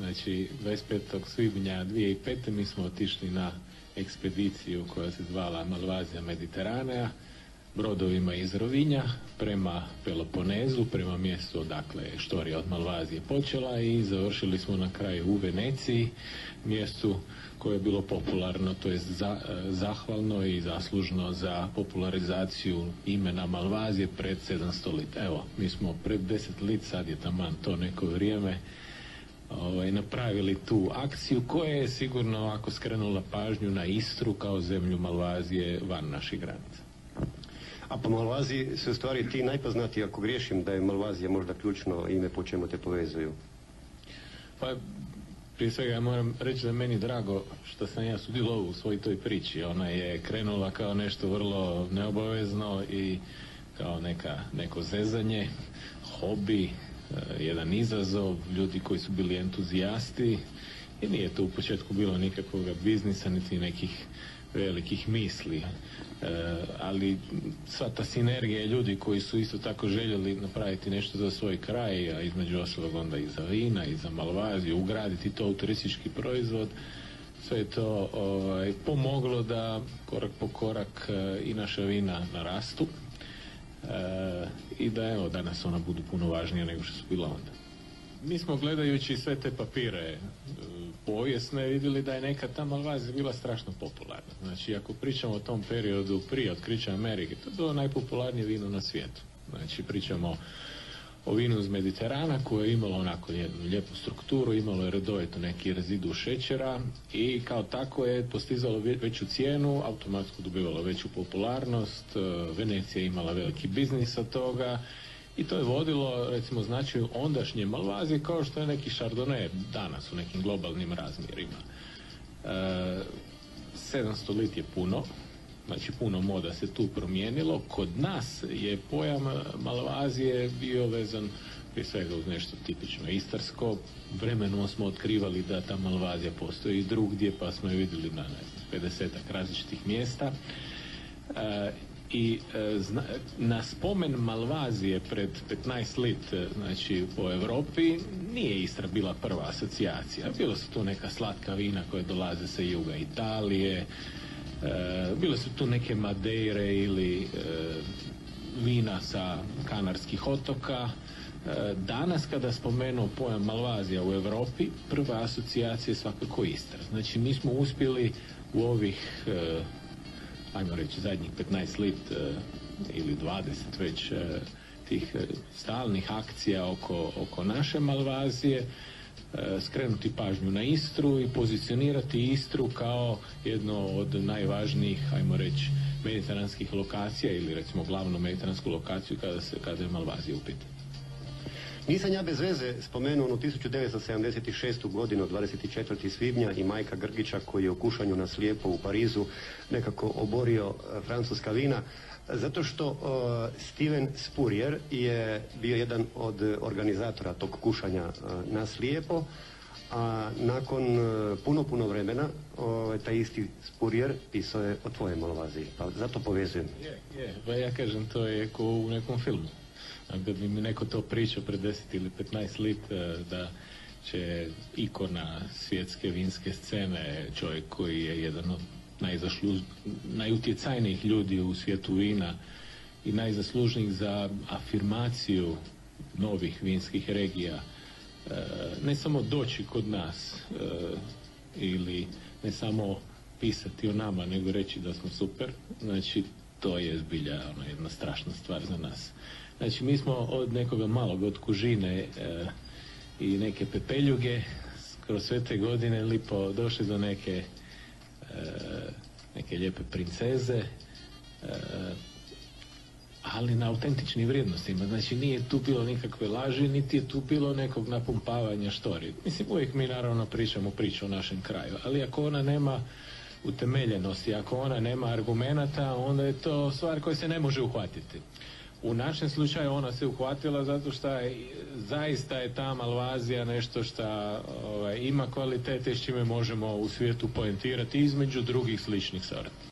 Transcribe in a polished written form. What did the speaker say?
Znači, 25. svibnja 2005. mi smo otišli na ekspediciju koja se zvala Malvazija Mediteranea, brodovima iz Rovinja prema Peloponezu, prema mjestu odakle je štorija od Malvazije počela, i završili smo na kraju u Veneciji, mjestu koje je bilo popularno, to je zahvalno i zaslužno za popularizaciju imena Malvazije pred 700 let. Evo, mi smo pred 10 let, sad je taman to neko vrijeme, napravili tu akciju koja je sigurno ako skrenula pažnju na Istru kao zemlju Malvazije van naših granica. A po Malvaziji su u stvari ti najpoznatiji, ako griješim, da je Malvazija možda ključno ime po čemu te povezuju? Pa, prije svega ja moram reći da je meni drago što sam ja sudjelovao u svoj toj priči. Ona je krenula kao nešto vrlo neobavezno i kao neko zezanje, hobi, jedan izazov, ljudi koji su bili entuzijasti, i nije to u početku bilo nikakvog biznisa niti nekih velikih misli, ali sva ta sinergija ljudi koji su isto tako željeli napraviti nešto za svoj kraj, a između ostalog onda i za vina i za Malvaziju, ugraditi to u turistički proizvod, sve je to pomoglo da korak po korak i naša vina narastu, i da evo danas ona budu puno važnija nego što su bila onda. Mi smo gledajući sve te papire povijesne vidjeli da je nekad ta Malvazija bila strašno popularna. Znači, ako pričamo o tom periodu prije otkrića Amerike, to je bilo najpopularnije vino na svijetu. Znači, pričamo o vinu iz Mediterana koje je imalo onako jednu lijepu strukturu, imalo je redovito neki rezidu šećera i kao tako je postizalo veću cijenu, automatski dobivalo veću popularnost, Venecija je imala veliki biznis od toga i to je vodilo, recimo, značaju ondašnje Malvazije kao što je neki Chardonnay danas u nekim globalnim razmjerima. 700 let je puno, znači puno moda se tu promijenilo. Kod nas je pojam Malvazije bio vezan prije svega uz nešto tipično istarsko. Vremenom smo otkrivali da ta Malvazija postoji i drugdje, pa smo je vidjeli na 50-ak različitih mjesta. I na spomen Malvazije pred 15 let, znači po Europi, nije Istra bila prva asocijacija. Bilo su tu neka slatka vina koje dolaze sa juga Italije, bile su tu neke Madeire ili vina sa Kanarskih otoka. Danas kada spomenu pojam Malvazija u Europi, prva asocijacija je svakako Istra. Znači mi smo uspjeli u ovih ajmo reći zadnjih 15 let ili 20 već tih stalnih akcija oko naše Malvazije, skrenuti pažnju na Istru i pozicionirati Istru kao jedno od najvažnijih, ajmo reći, mediteranskih lokacija ili recimo glavnu mediteransku lokaciju kada je Malvazija u pitanju. Nisam ja bez veze spomenuo onu 1976. godinu, 24. svibnja i Majka Grgića koji je u kušanju na slijepo u Parizu nekako oborio francuska vina, zato što Steven Spurrier je bio jedan od organizatora tog kušanja na slijepo, a nakon puno vremena taj isti Spurrier pisao je o tvojoj Malvaziji, pa zato povezujem. Pa ja kažem, to je ko u nekom filmu. Kad bi mi neko to pričao pred 10 ili 15 let da će ikona svjetske vinske scene, čovjek koji je jedan od najutjecajnijih ljudi u svijetu vina i najzaslužnijih za afirmaciju novih vinskih regija, ne samo doći kod nas ili ne samo pisati o nama, nego reći da smo super, znači to je zbilja jedna strašna stvar za nas. Znači mi smo od nekoga malog, od kužine i neke pepeljuge kroz sve te godine lipo došli do neke lijepe princeze, ali na autentičnim vrijednostima. Znači nije tu bilo nikakve laži, niti je tu bilo nekog napumpavanja štori. Mislim, uvijek mi naravno pričamo priču o našem kraju, ali ako ona nema utemeljenosti, ako ona nema argumenata, onda je to stvar koja se ne može uhvatiti. U našem slučaju ona se uhvatila zato što zaista je ta Malvazija nešto što ima kvalitete s čime možemo u svijetu poentirati između drugih sličnih sorti.